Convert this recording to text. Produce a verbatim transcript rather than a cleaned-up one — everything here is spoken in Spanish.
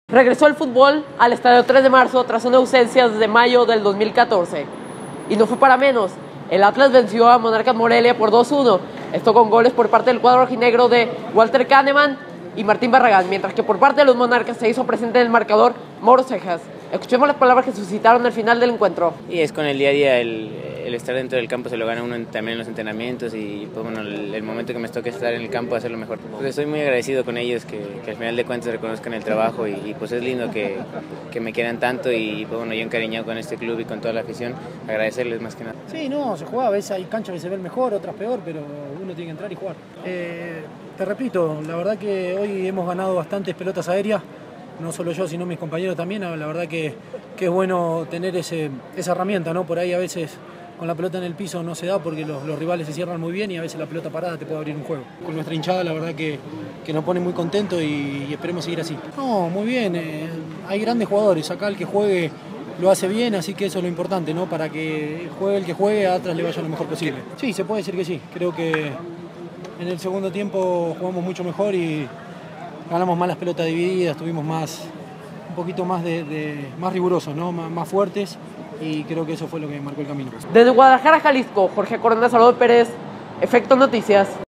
Regresó el fútbol al Estadio tres de marzo tras una ausencia desde mayo del dos mil catorce. Y no fue para menos. El Atlas venció a Monarcas Morelia por dos uno. Esto con goles por parte del cuadro rojinegro de Walter Kahneman y Martín Barragán, mientras que por parte de los Monarcas se hizo presente en el marcador Mauro Cejas. Escuchemos las palabras que suscitaron al final del encuentro. Y es con el día a día, el, el estar dentro del campo se lo gana uno en, también en los entrenamientos y pues bueno, el, el momento que me toque estar en el campo hacerlo mejor. Pues estoy muy agradecido con ellos que, que al final de cuentas reconozcan el trabajo y, y pues es lindo que, que me quieran tanto y pues bueno, yo encariñado con este club y con toda la afición, agradecerles más que nada. Sí, no, se juega, a veces hay canchas que se ven mejor, otras peor, pero uno tiene que entrar y jugar. Eh, te repito, la verdad que hoy hemos ganado bastantes pelotas aéreas, no solo yo, sino mis compañeros también. La verdad que, que es bueno tener ese, esa herramienta, ¿no? Por ahí a veces con la pelota en el piso no se da porque los, los rivales se cierran muy bien y a veces la pelota parada te puede abrir un juego. Con nuestra hinchada la verdad que, que nos pone muy contentos y, y esperemos seguir así. No, muy bien, eh, hay grandes jugadores, acá el que juegue lo hace bien, así que eso es lo importante, ¿no? Para que juegue el que juegue, a Atlas le vaya lo mejor posible. Sí, se puede decir que sí, creo que en el segundo tiempo jugamos mucho mejor y ganamos más las pelotas divididas, tuvimos más, un poquito más, de, de, más rigurosos, ¿no? más, más fuertes, y creo que eso fue lo que marcó el camino. Desde Guadalajara, Jalisco, Jorge Corona, Salvador Pérez, Efecto Noticias.